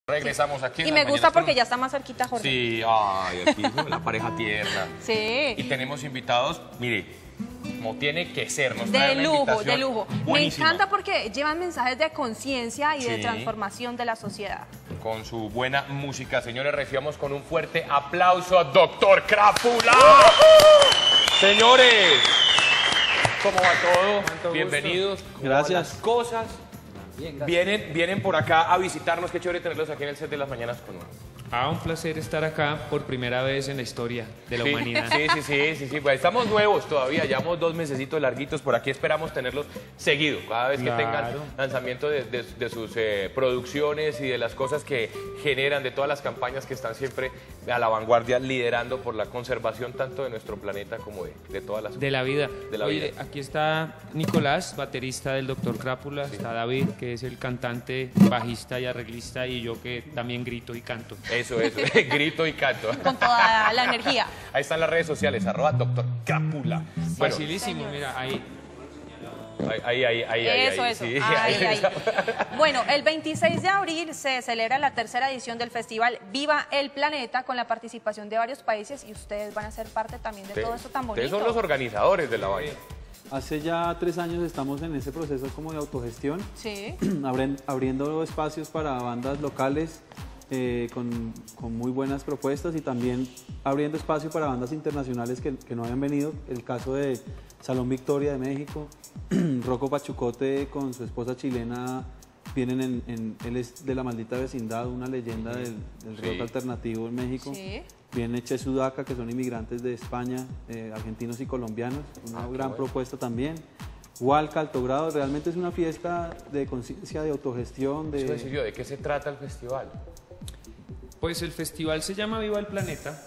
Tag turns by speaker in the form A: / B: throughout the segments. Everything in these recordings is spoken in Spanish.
A: Regresamos aquí en
B: Y
A: Las
B: me gusta
A: Mañanas
B: porque
A: con-
B: ya está más cerquita, Jorge.
A: Sí, ay, aquí es la pareja tierna.
B: Sí.
A: Y tenemos invitados, mire, como tiene que ser. Nos
B: De
A: traen una
B: lujo,
A: invitación
B: de lujo. Me
A: buenísima.
B: encanta porque llevan mensajes de conciencia y de
A: Sí.
B: transformación de la sociedad.
A: Con su buena música. Señores, recibamos con un fuerte aplauso a Doctor Crápula. Señores, ¿cómo va todo? Bienvenidos. ¿Cómo van
C: Gracias.
A: las cosas?
C: Bien, gracias.
A: Vienen por acá a visitarnos. Qué chévere tenerlos aquí en el set de Las Mañanas con uno.
D: Un placer estar acá por primera vez en la historia de la
A: Sí,
D: humanidad.
A: sí. Pues estamos nuevos todavía, llevamos 2 mesecitos larguitos. Por aquí esperamos tenerlos seguido. Cada vez que
D: Claro.
A: tengan lanzamiento de sus producciones y de las cosas que generan, de todas las campañas que están siempre a la vanguardia, liderando por la conservación tanto de nuestro planeta como de todas las
D: De la vida.
A: De la
D: Oye,
A: vida.
D: aquí está Nicolás, baterista del Dr. Crápula. Está David, que es el cantante, bajista y arreglista, y yo que también grito y canto.
A: Eso, grito y canto.
B: Con toda la energía.
A: Ahí están las redes sociales, @Dr. Crápula. Bueno,
D: Facilísimo, mira, ahí.
A: ahí.
B: Eso.
A: Sí,
B: Ahí. Bueno, el 26 de abril se celebra la tercera edición del festival Viva el Planeta con la participación de varios países y ustedes van a ser parte también de todo esto tan bonito.
A: Ustedes son los organizadores de la vaina.
C: Hace ya 3 años estamos en ese proceso como de autogestión,
B: Sí.
C: abriendo espacios para bandas locales con muy buenas propuestas y también abriendo espacio para bandas internacionales que no habían venido. El caso de Salón Victoria de México, Rocco Pachucote con su esposa chilena vienen él es de La Maldita Vecindad, una leyenda del
A: Sí.
C: rock alternativo en México.
B: Sí.
C: Viene Che Sudaca, que son inmigrantes de España, argentinos y colombianos, una gran propuesta también. Hualca, Alto Grado, realmente es una fiesta de conciencia, de autogestión,
A: Eso decir yo, ¿de qué se trata el festival?
D: Pues el festival se llama Viva el Planeta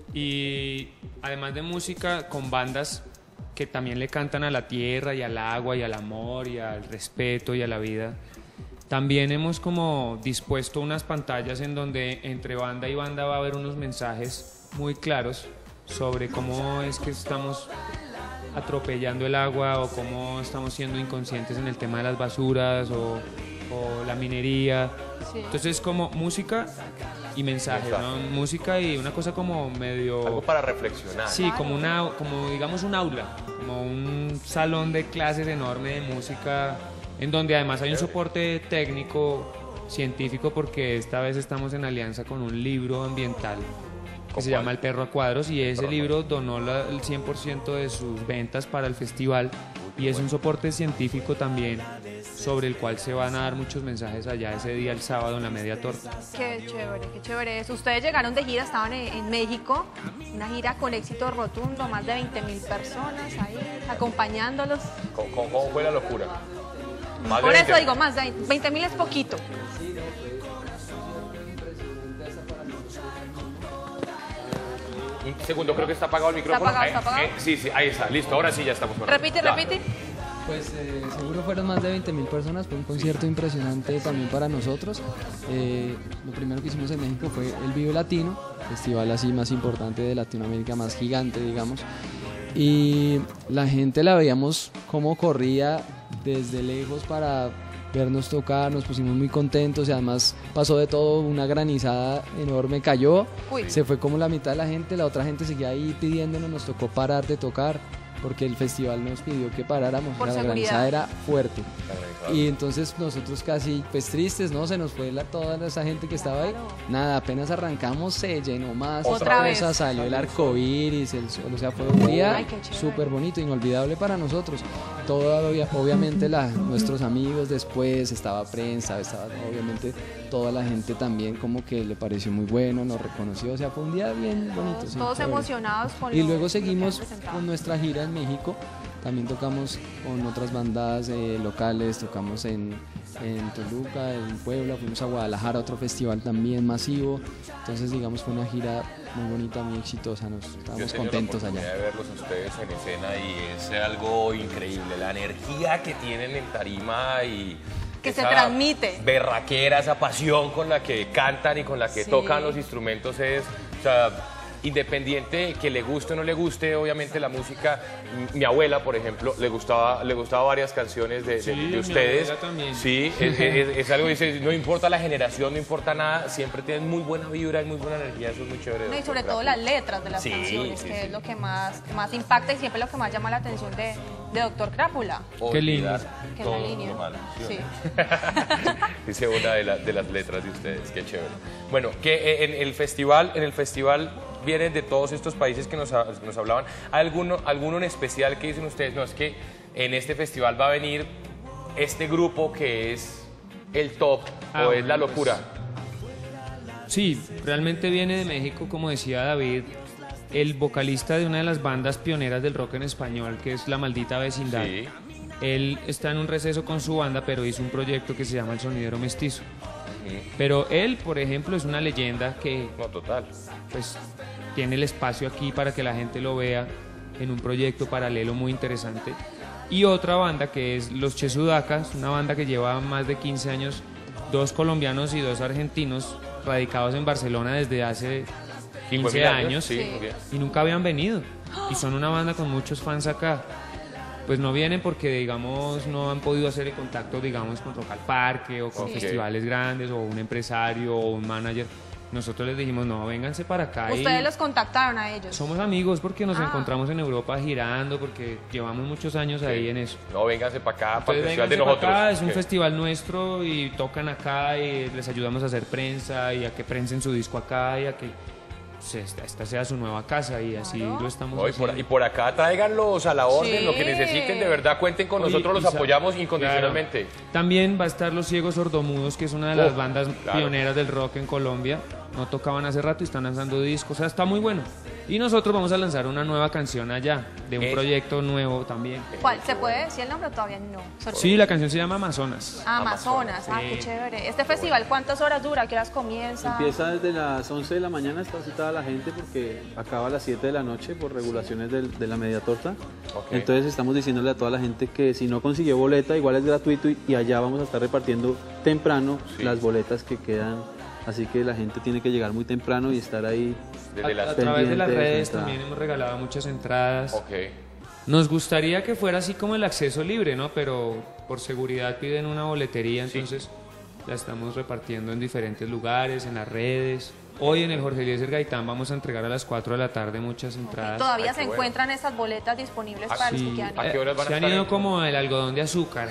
D: y además de música con bandas que también le cantan a la tierra y al agua y al amor y al respeto y a la vida. También hemos como dispuesto unas pantallas en donde entre banda y banda va a haber unos mensajes muy claros sobre cómo es que estamos atropellando el agua o cómo estamos siendo inconscientes en el tema de las basuras o la minería.
B: Sí.
D: Entonces como música y mensajes, ¿no? Música y una cosa como medio...
A: Algo para reflexionar.
D: Sí, como digamos un aula, como un salón de clases enorme de música, en donde además hay un soporte técnico, científico, porque esta vez estamos en alianza con un libro ambiental que se llama El Perro a Cuadros, y ese libro donó el 100% de sus ventas para el festival, y es un soporte científico también sobre el cual se van a dar muchos mensajes allá ese día, el sábado, en la media torta.
B: Qué chévere eso. Ustedes llegaron de gira, estaban en México, una gira con éxito rotundo, más de 20.000 personas ahí acompañándolos.
A: ¿Cómo fue la locura? Más de
B: Por eso
A: 20.
B: digo, más de 20.000 es poquito.
A: Un segundo, creo que está apagado el micrófono.
B: ¿Está apagado?
A: Sí, ahí está, listo, ahora sí ya estamos con
B: Repite.
E: Pues seguro fueron más de 20.000 personas, fue un concierto impresionante también para nosotros. Lo primero que hicimos en México fue el Vive Latino, festival así más importante de Latinoamérica, más gigante, digamos. Y la gente la veíamos como corría desde lejos para vernos tocar, nos pusimos muy contentos y además pasó de todo, una granizada enorme cayó,
B: Uy.
E: se fue como la mitad de la gente, la otra gente seguía ahí pidiéndonos, nos tocó parar de tocar porque el festival nos pidió que paráramos,
B: Por
E: la
B: seguridad.
E: granizada era fuerte. Y entonces nosotros casi pues tristes, ¿no? Se nos fue toda esa gente que estaba ahí. Nada, apenas arrancamos se llenó más.
B: Otra vez.
E: Salió el arco iris, el sol, o sea, fue un día
B: Ay, qué chévere.
E: súper bonito, inolvidable para nosotros. Todo, obviamente nuestros amigos después, estaba prensa, estaba obviamente toda la gente también como que le pareció muy bueno, nos reconoció, o sea, fue un día bien bonito. sí,
B: Todos
E: chévere.
B: emocionados con
E: Y
B: lo
E: luego
B: que
E: seguimos
B: han presentado.
E: con nuestra gira en México. También tocamos con otras bandas locales, tocamos en Toluca, en Puebla, fuimos a Guadalajara, otro festival también masivo. Entonces, digamos, fue una gira muy bonita, muy exitosa,
A: Yo
E: estábamos
A: he tenido
E: contentos
A: la
E: allá.
A: oportunidad de verlos a ustedes en escena y es algo increíble. La energía que tienen en tarima y
B: Que se
A: esa
B: transmite.
A: berraquera, esa pasión con la que cantan y con la que
B: Sí.
A: tocan los instrumentos es, o sea, independiente que le guste o no le guste, obviamente la música, mi abuela, por ejemplo, le gustaba varias canciones de
D: mi
A: ustedes.
D: abuela también.
A: Sí, es algo que dice, no importa la generación, no importa nada, siempre tienen muy buena vibra y muy buena energía, eso es muy chévere.
B: No, y sobre
A: doctor
B: todo
A: Crápula.
B: las letras de las
A: Sí,
B: canciones,
A: sí,
B: que
A: sí.
B: es lo que más impacta y siempre lo que más llama la atención de Doctor Crápula,
D: Qué lindo.
B: que es la línea. Sí.
A: Dice una de las letras de ustedes, qué chévere. Bueno, que en el festival vienen de todos estos países que nos hablaban. ¿Alguno en especial que dicen ustedes? No, es que en este festival va a venir este grupo que es el top o es la locura.
D: Sí, realmente viene de México, como decía David, el vocalista de una de las bandas pioneras del rock en español, que es La Maldita Vecindad.
A: Sí.
D: Él está en un receso con su banda, pero hizo un proyecto que se llama El Sonidero Mestizo. Pero él, por ejemplo, es una leyenda que
A: No, total.
D: pues tiene el espacio aquí para que la gente lo vea en un proyecto paralelo muy interesante. Y otra banda que es Los Che Sudacas, una banda que lleva más de 15 años, 2 colombianos y 2 argentinos radicados en Barcelona desde hace 15 años,
A: Sí,
B: Sí.
A: muy bien.
D: y nunca habían venido. Y son una banda con muchos fans acá. Pues no vienen porque, digamos, no han podido hacer el contacto, digamos, con Rock al Parque o con
A: Sí.
D: festivales grandes o un empresario o un manager. Nosotros les dijimos, no, vénganse para acá. y
B: Ustedes los contactaron a ellos.
D: somos amigos porque nos
B: Ah.
D: encontramos en Europa girando, porque llevamos muchos años ahí en eso.
A: No, vénganse para acá, para el
D: Entonces,
A: festival de
D: vénganse
A: nosotros.
D: para acá, es un
A: Ok.
D: festival nuestro y tocan acá y les ayudamos a hacer prensa y a que prensen su disco acá y a que pues, esta sea su nueva casa y así
B: Claro.
D: lo estamos
A: No, y
D: haciendo.
A: por acá tráiganlos a la orden,
B: Sí.
A: lo que necesiten, de verdad, cuenten con
D: Oye,
A: nosotros, los
D: Isa,
A: apoyamos incondicionalmente.
D: claro. También va a estar Los Ciegos Sordomudos, que es una de las bandas
A: claro.
D: pioneras del rock en Colombia. No tocaban hace rato y están lanzando discos, o sea, está muy bueno. Y nosotros vamos a lanzar una nueva canción allá, de un
A: Eso.
D: proyecto nuevo también.
B: ¿Cuál? ¿Se puede decir el nombre o todavía no?
D: Sí, la canción se llama Amazonas.
B: Amazonas, qué chévere. ¿Este festival cuántas horas dura? ¿Qué horas comienza?
C: Empieza desde las 11 de la mañana, está citada la gente porque acaba a las 7 de la noche por regulaciones de la media torta.
A: Ok.
C: Entonces estamos diciéndole a toda la gente que si no consiguió boleta, igual es gratuito y allá vamos a estar repartiendo temprano
A: Sí.
C: las boletas que quedan. Así que la gente tiene que llegar muy temprano y estar ahí.
A: Desde las...
D: A través de las
C: pendiente de su
D: redes
C: entrada.
D: también hemos regalado muchas entradas.
A: Ok.
D: Nos gustaría que fuera así como el acceso libre, ¿no? Pero por seguridad piden una boletería, entonces la estamos repartiendo en diferentes lugares, en las redes. Hoy en el Jorge Eliezer Gaitán vamos a entregar a las 4 de la tarde muchas entradas.
B: Todavía
A: Ay,
B: se
A: qué bueno.
B: encuentran estas boletas disponibles para los que
D: Sí,
B: quieran.
A: ¿A qué horas van a
D: se han
A: estar
D: ido
A: en-
D: como el algodón de azúcar.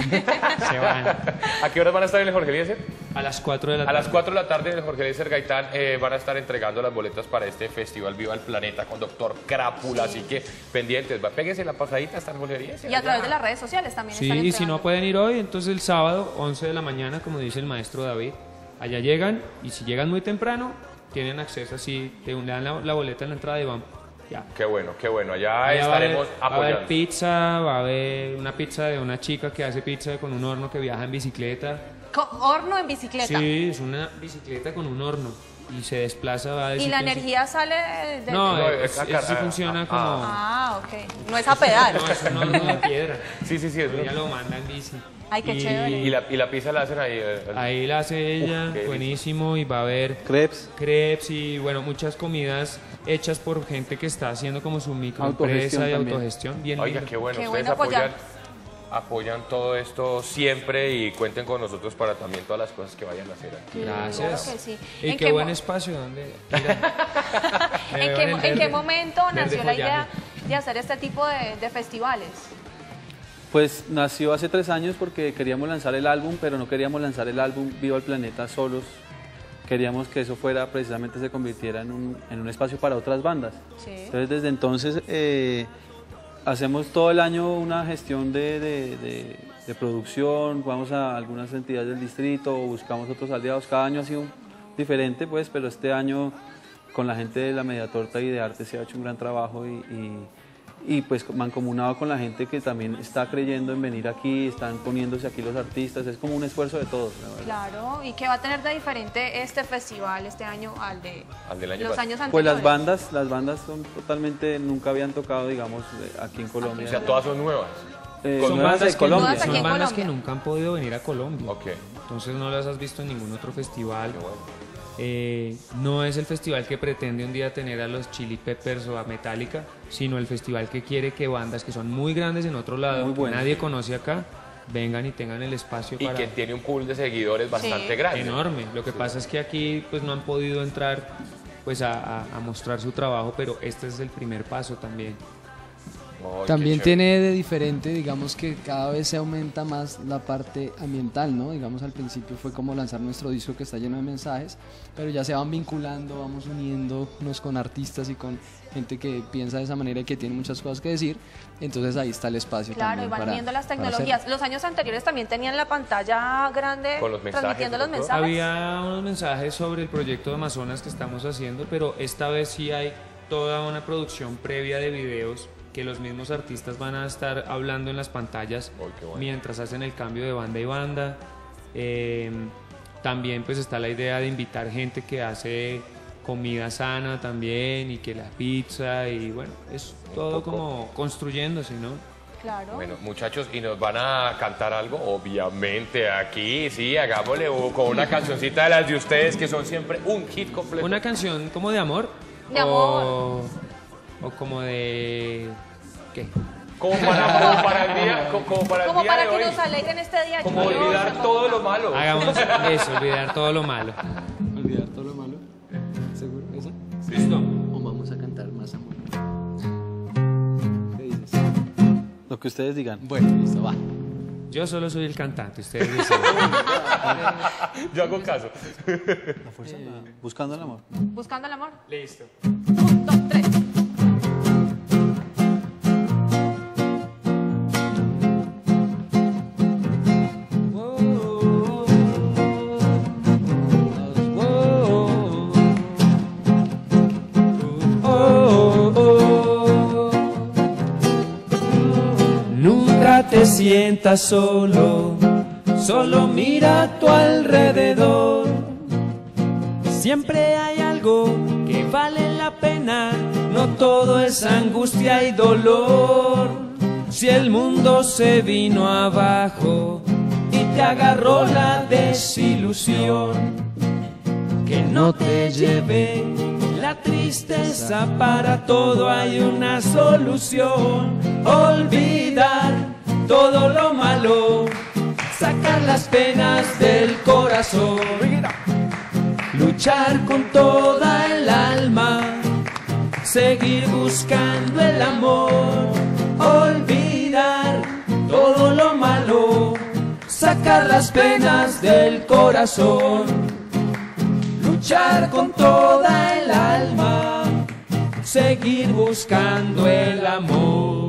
D: Se van
A: ¿A qué horas van a estar en el Jorge Eliezer?
D: a las 4 de la
A: A
D: tarde.
A: las 4 de la tarde en el Jorge Eliezer Gaitán van a estar entregando las boletas para este festival Viva el Planeta con Doctor Crápula, así que pendientes, péguense la pasadita hasta el Jorge Eliezer.
B: Y a través de las redes sociales también
D: Sí,
B: están
D: y si
B: entregando.
D: no pueden ir hoy, entonces el sábado, 11 de la mañana, como dice el maestro David, allá llegan y si llegan muy temprano, tienen acceso así, le dan la boleta en la entrada y van. Ya.
A: Qué bueno, allá
D: Allá
A: estaremos
D: va a haber
A: apoyando.
D: pizza, va a haber una pizza de una chica que hace pizza con un horno que viaja en bicicleta.
B: Horno en bicicleta.
D: Sí, es una bicicleta con un horno y se desplaza, va a
B: Y
D: decir
B: la
D: que sí.
B: energía sale de...
D: No,
A: No,
D: es,
A: es acá-
D: sí funciona como...
B: Ah, ok. No es a pedal.
D: No, es un horno de piedra.
A: Sí, es
D: Ella lo manda en bici.
B: Ay, qué
D: Y
B: chévere.
A: y la pizza la hacen ahí.
D: Ahí la hace ella,
A: qué
D: buenísimo, y va a haber
C: Crepes.
D: crepes y bueno, muchas comidas hechas por gente que está haciendo como su microempresa
C: Autogestión
D: y
C: también.
D: autogestión. Bien
A: Oiga,
D: lindo.
A: qué bueno,
B: Qué
A: ustedes
B: bueno apoyar.
A: apoyan todo esto siempre y cuenten con nosotros para también todas las cosas que vayan a hacer aquí.
D: Gracias.
B: Claro que sí.
D: Y
B: ¿En
D: qué
B: qué
D: buen
B: mo-
D: espacio, ¿dónde?
B: ¿En qué momento nació la idea
D: follaje.
B: de hacer este tipo de festivales?
C: Pues nació hace 3 años porque queríamos lanzar el álbum, pero no queríamos lanzar el álbum Viva el Planeta solos. Queríamos que eso fuera, precisamente se convirtiera en un espacio para otras bandas.
B: Sí.
C: Entonces desde entonces hacemos todo el año una gestión de producción, vamos a algunas entidades del distrito, buscamos otros aliados. Cada año ha sido diferente, pues, pero este año con la gente de la Media Torta y de Arte se ha hecho un gran trabajo y pues mancomunado con la gente que también está creyendo en venir aquí, están poniéndose aquí los artistas, es como un esfuerzo de todos, la verdad.
B: Claro. ¿Y qué va a tener de diferente este festival este año al
A: del año
B: los
A: pasado?
B: años anteriores?
C: Pues las bandas son totalmente, nunca habían tocado, digamos, aquí en Colombia.
A: O sea, todas son nuevas.
D: Son
C: nuevas
D: bandas,
C: de Colombia.
B: Todas aquí
D: son
B: en
D: bandas
B: Colombia.
D: que nunca han podido venir a Colombia.
A: Ok.
D: Entonces no las has visto en ningún otro festival. no es el festival que pretende un día tener a los Chili Peppers o a Metallica, sino el festival que quiere que bandas que son muy grandes en otro lado, que nadie conoce acá, vengan y tengan el espacio
A: Y
D: para...
A: que tiene un pool de seguidores bastante grande.
D: Enorme. Lo que pasa es que aquí pues no han podido entrar pues a mostrar su trabajo, pero este es el primer paso también.
A: Ay,
E: También
A: qué
E: tiene de diferente, digamos que cada vez se aumenta más la parte ambiental, ¿no? Digamos al principio fue como lanzar nuestro disco que está lleno de mensajes, pero ya se van vinculando, vamos uniéndonos con artistas y con gente que piensa de esa manera y que tiene muchas cosas que decir, entonces ahí está el espacio
B: Claro, y
E: también
B: van
E: para,
B: uniendo las
E: para
B: tecnologías.
E: hacerlo.
B: Los años anteriores también tenían la pantalla grande
A: Con los mensajes,
B: transmitiendo los
A: ¿no?
B: mensajes.
D: Había unos mensajes sobre el proyecto de Amazonas que estamos haciendo, pero esta vez sí hay toda una producción previa de videos que los mismos artistas van a estar hablando en las pantallas
A: qué bueno.
D: mientras hacen el cambio de banda y banda. También pues está la idea de invitar gente que hace comida sana también y que la pizza y bueno, es todo como construyéndose, ¿no?
B: Claro.
A: Bueno, muchachos, ¿y nos van a cantar algo? Obviamente, aquí, sí, hagámosle con una cancioncita de las de ustedes que son siempre un hit completo.
D: Una canción como de amor.
B: De amor.
D: O como de... ¿qué?
A: Como para el día, como para el
B: Como
A: día
B: para
A: de
B: que
A: hoy.
B: nos alegren este día.
A: Como
B: chicos.
A: olvidar todo lo malo.
D: Hagamos eso, olvidar todo lo malo.
E: Olvidar todo lo malo. ¿Seguro? ¿Esa?
D: ¿Listo?
E: ¿O vamos a cantar más amor? ¿Qué dices?
C: Lo que ustedes digan.
E: Bueno, listo, va.
D: Yo solo soy el cantante, ustedes dicen.
A: Yo hago caso.
C: La fuerza, buscando el amor.
B: Buscando el amor.
D: Listo.
B: 1, 2, 3.
F: Nunca te sientas solo, solo mira a tu alrededor. Siempre hay algo que vale la pena, no todo es angustia y dolor. Si el mundo se vino abajo y te agarró la desilusión, que no te lleve la tristeza, para todo hay una solución. Olvidar todo lo malo, sacar las penas del corazón, luchar con toda el alma, seguir buscando el amor. Olvidar todo lo malo, sacar las penas del corazón, luchar con toda el alma, seguir buscando el amor.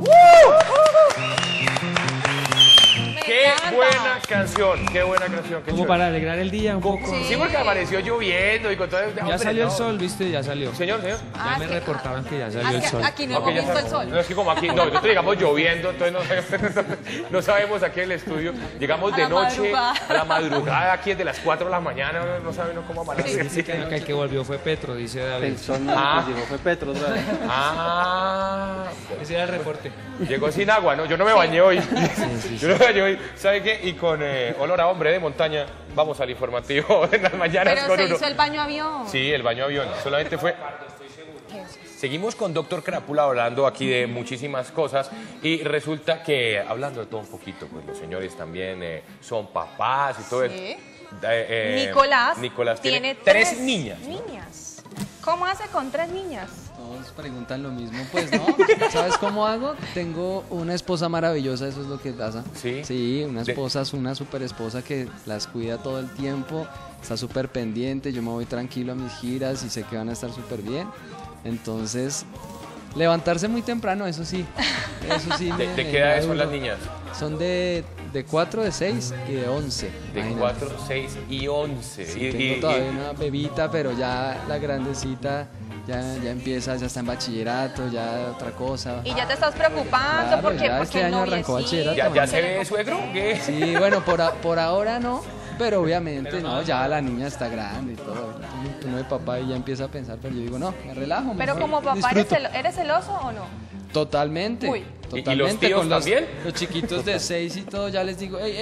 A: Qué buena canción, qué buena canción. Qué
D: Como
A: chévere.
D: para alegrar el día un poco.
A: Sí, porque amaneció lloviendo y con todo.
D: Ya salió el sol, ¿viste? Ya salió.
A: Señor.
D: Ya me reportaban que ya salió el sol.
B: Aquí no
A: Ok, ya
B: hemos visto el
A: está.
B: sol.
A: No es que como aquí, no, nosotros llegamos lloviendo, entonces no sabemos aquí en el estudio. Llegamos
B: A
A: de
B: la
A: noche,
B: madrugada.
A: a la madrugada, aquí es de las 4 de la mañana, no saben cómo amanece.
D: Dice que el que volvió fue Petro, dice David.
C: El sol no llegó, fue Petro otra vez.
A: Ah,
D: Ese era el reporte.
A: llegó sin agua, ¿no? Yo no me bañé hoy. Yo no me bañé hoy. ¿Sabe qué? Y con olor a hombre de montaña, vamos al informativo en las mañanas
B: Pero
A: con
B: se
A: uno.
B: hizo el baño avión.
A: Sí, el baño avión. Solamente fue. Seguimos con Dr. Crápula hablando aquí de muchísimas cosas y resulta que, hablando de todo un poquito, pues los señores también son papás y todo
B: Sí.
A: eso.
B: Nicolás
A: tiene 3 niñas.
B: ¿Cómo hace con 3 niñas?
E: Todos preguntan lo mismo, pues no. ¿Sabes cómo hago? Tengo una esposa maravillosa, eso es lo que pasa.
A: ¿Sí?
E: Sí, una esposa, una super esposa que las cuida todo el tiempo, está súper pendiente, yo me voy tranquilo a mis giras y sé que van a estar súper bien. Entonces, levantarse muy temprano, eso sí. Eso sí.
A: ¿De
E: me
A: qué edades
E: da
A: son las
E: duro.
A: niñas?
E: Son de 4, de 6 y de 11.
A: De
E: imagínate.
A: 4, 6 y 11.
E: Sí, tengo todavía una bebita, pero ya la grandecita ya empieza, ya está en bachillerato, ya otra cosa.
B: Y ya te estás preocupando
E: Claro,
B: porque,
E: ya
B: porque
E: este año arrancó
B: noviecito.
E: bachillerato.
A: ¿Ya se ve suegro? ¿Qué?
E: Sí, bueno, por ahora no, pero obviamente no, ya la niña está grande y todo. Uno de papá y ya empieza a pensar, pero yo digo, no, me relajo.
B: Pero
E: mejor
B: como papá,
E: disfruto.
B: ¿eres celoso o no?
E: Totalmente.
B: Uy.
E: Totalmente.
A: ¿Y los tíos
E: con
A: también?
E: Los chiquitos de 6 y todo, ya les digo, hey,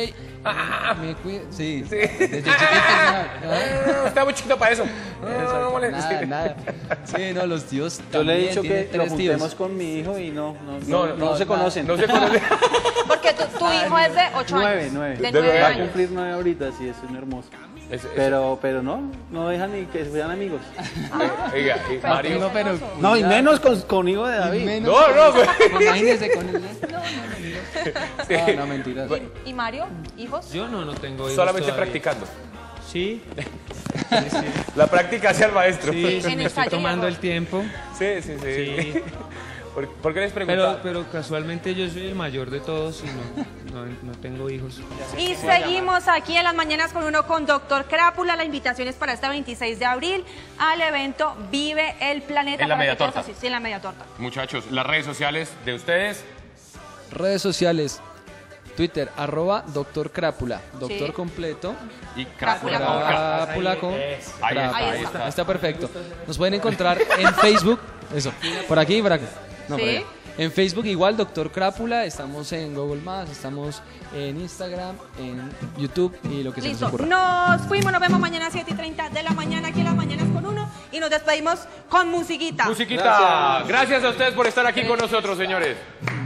E: Sí,
A: Sí.
E: desde chiquitos, nada.
A: Está muy chiquito para eso.
E: Nada, nada. Sí, no, los tíos
C: Yo le he
E: también
C: dicho
E: tienen
C: que lo
E: 3 tíos.
C: juntemos con mi hijo y no se conocen.
A: No se conocen.
B: Porque tu hijo es de 8 años.
C: 9.
B: De
A: De
B: 9
C: Va a
B: años.
C: cumplir 9 ahorita, sí, eso es hermoso. Pero no dejan ni que sean amigos.
A: Oiga, y Mario.
E: No, pero
C: No, y menos con hijo de David.
E: menos
A: No,
E: con-
A: no,
E: Imagínese con él. No, mentiras.
B: ¿Y Mario? ¿Hijos?
D: Yo no tengo hijos
A: Solamente
D: todavía.
A: practicando.
D: Sí,
A: La práctica hacia el maestro.
D: sí,
B: En
D: me estoy
B: ensayo y
D: tomando
B: error.
D: el tiempo.
A: Sí, sí, sí.
D: Sí.
A: ¿Por qué les preguntaba?
D: Pero casualmente yo soy el mayor de todos y no tengo hijos.
B: Y seguimos aquí en las mañanas con uno con Doctor Crápula. La invitación es para este 26 de abril al evento Vive el Planeta.
A: En la
B: para
A: media
B: que todos
A: torta.
B: asistan. Sí, en la media torta.
A: Muchachos, las redes sociales de ustedes.
E: Redes sociales. Twitter, @Doctor Crápula. Doctor
B: Sí.
E: completo.
A: Y
B: Crápula
A: Crápula con K.
E: Crápula con
A: Ahí está,
E: Crápula.
A: ahí está.
E: Está perfecto. Nos pueden encontrar en Facebook. Eso. Por aquí y por acá. No, por
B: Sí.
E: allá. En Facebook igual, Doctor Crápula. Estamos en Google+, estamos en Instagram, en YouTube y lo que se nos
B: Listo.
E: ocurra.
B: Nos fuimos, nos vemos mañana a 7:30 de la mañana aquí en las mañanas con uno. Y nos despedimos con musiquita.
A: Musiquita. Gracias a ustedes por estar aquí con nosotros, señores.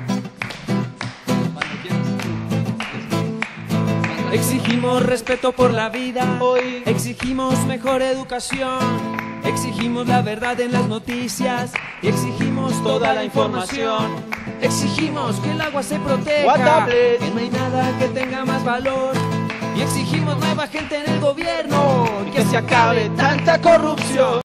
F: Exigimos respeto por la vida, hoy exigimos mejor educación, exigimos la verdad en las noticias y exigimos toda la información. Exigimos que el agua se proteja, que no hay nada que tenga más valor. Y exigimos nueva gente en el gobierno, que se acabe tanta corrupción.